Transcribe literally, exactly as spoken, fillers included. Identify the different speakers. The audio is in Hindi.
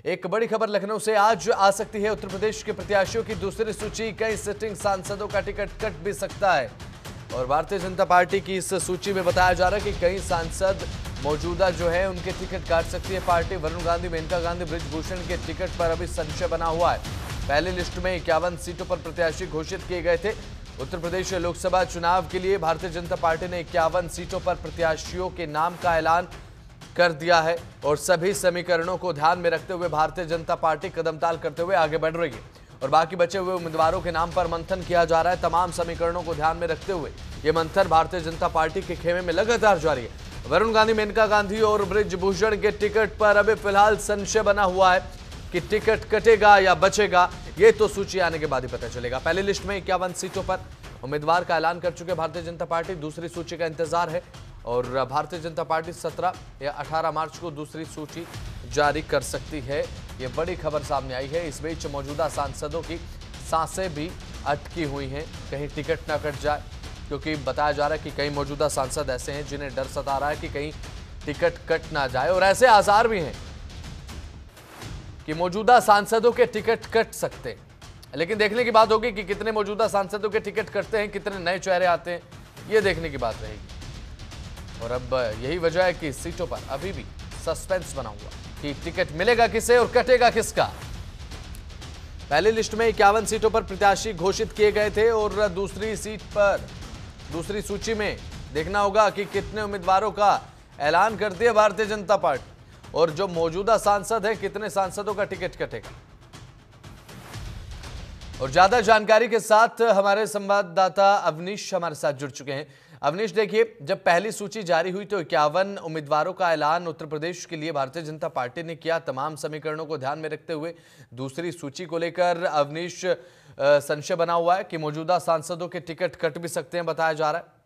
Speaker 1: एक बड़ी खबर लखनऊ से आज आ सकती है। उत्तर प्रदेश के प्रत्याशियों की दूसरी सूची, कई सिटिंग सांसदों का टिकट कट भी सकता है। और भारतीय जनता पार्टी की इस सूची में बताया जा रहा है कि कई सांसद मौजूदा जो है उनके टिकट काट सकती है पार्टी। वरुण गांधी, मेनका गांधी, बृजभूषण के टिकट पर अभी संशय बना हुआ है। पहली लिस्ट में इक्यावन सीटों पर प्रत्याशी घोषित किए गए थे। उत्तर प्रदेश लोकसभा चुनाव के लिए भारतीय जनता पार्टी ने इक्यावन सीटों पर प्रत्याशियों के नाम का ऐलान कर दिया है और सभी समीकरणों को ध्यान में रखते हुए भारतीय जनता पार्टी कदमताल करते हुए आगे बढ़ रही है और बाकी बचे हुए उम्मीदवारों के नाम पर मंथन किया जा रहा है। तमाम समीकरणों को ध्यान में रखते हुए ये मंथन भारतीय जनता पार्टी के खेमे में लगातार जारी है। वरुण गांधी, मेनका गांधी और बृजभूषण के टिकट पर अभी फिलहाल संशय बना हुआ है कि टिकट कटेगा या बचेगा, ये तो सूची आने के बाद ही पता चलेगा। पहली लिस्ट में इक्यावन सीटों पर उम्मीदवार का ऐलान कर चुके भारतीय जनता पार्टी। दूसरी सूची का इंतजार है और भारतीय जनता पार्टी सत्रह या अठारह मार्च को दूसरी सूची जारी कर सकती है। ये बड़ी खबर सामने आई है। इस बीच मौजूदा सांसदों की सांसें भी अटकी हुई हैं, कहीं टिकट ना कट जाए, क्योंकि बताया जा रहा है कि कई मौजूदा सांसद ऐसे हैं जिन्हें डर सता रहा है कि कहीं टिकट कट ना जाए और ऐसे आसार भी हैं कि मौजूदा सांसदों के टिकट कट सकते हैं। लेकिन देखने की बात होगी कि कितने मौजूदा सांसदों के टिकट कटते हैं, कितने नए चेहरे आते हैं, ये देखने की बात रहेगी। और अब यही वजह है कि सीटों पर अभी भी सस्पेंस बना हुआ कि टिकट मिलेगा किसे और कटेगा किसका। पहली लिस्ट में इक्यावन सीटों पर प्रत्याशी घोषित किए गए थे और दूसरी सीट पर दूसरी सूची में देखना होगा कि कितने उम्मीदवारों का ऐलान कर दिया भारतीय जनता पार्टी और जो मौजूदा सांसद है कितने सांसदों का टिकट कटेगा। और ज्यादा जानकारी के साथ हमारे संवाददाता अवनीश हमारे साथ जुड़ चुके हैं। अवनीश, देखिए, जब पहली सूची जारी हुई तो इक्यावन उम्मीदवारों का ऐलान उत्तर प्रदेश के लिए भारतीय जनता पार्टी ने किया। तमाम समीकरणों को ध्यान में रखते हुए दूसरी सूची को लेकर अवनीश संशय बना हुआ है कि मौजूदा सांसदों के टिकट कट भी सकते हैं, बताया जा रहा है।